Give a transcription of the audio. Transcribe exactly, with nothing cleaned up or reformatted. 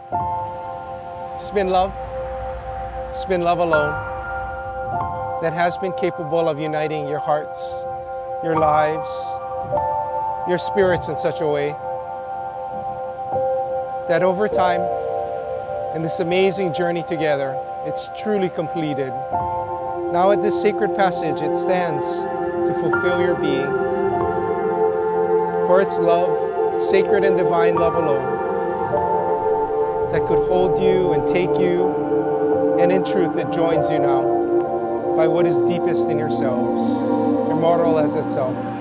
It's been love. It's been love alone that has been capable of uniting your hearts, your lives, your spirits in such a way that over time, in this amazing journey together, it's truly completed. Now at this sacred passage, it stands to fulfill your being. For it's love, sacred and divine love alone, that could hold you and take you, and in truth, it joins you now by what is deepest in yourselves, immortal as itself.